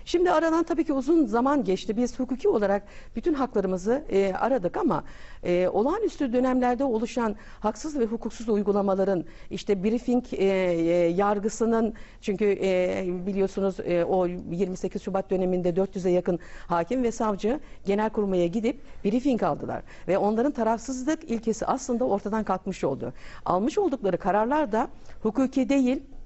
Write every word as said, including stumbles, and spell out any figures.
Şimdi aradan tabii ki uzun zaman geçti. Biz hukuki olarak bütün haklarımızı e, aradık ama e, olağanüstü dönemlerde oluşan haksız ve hukuksuz uygulamaların, işte briefing e, e, yargısının, çünkü e, biliyorsunuz e, o yirmi sekiz Şubat döneminde dört yüze yakın hakim ve savcı Genelkurmay'a gidip briefing aldılar ve onların tarafsızlık ilkesi aslında ortadan kalkmış oldu. Almış oldukları kararlar da hukuki değil,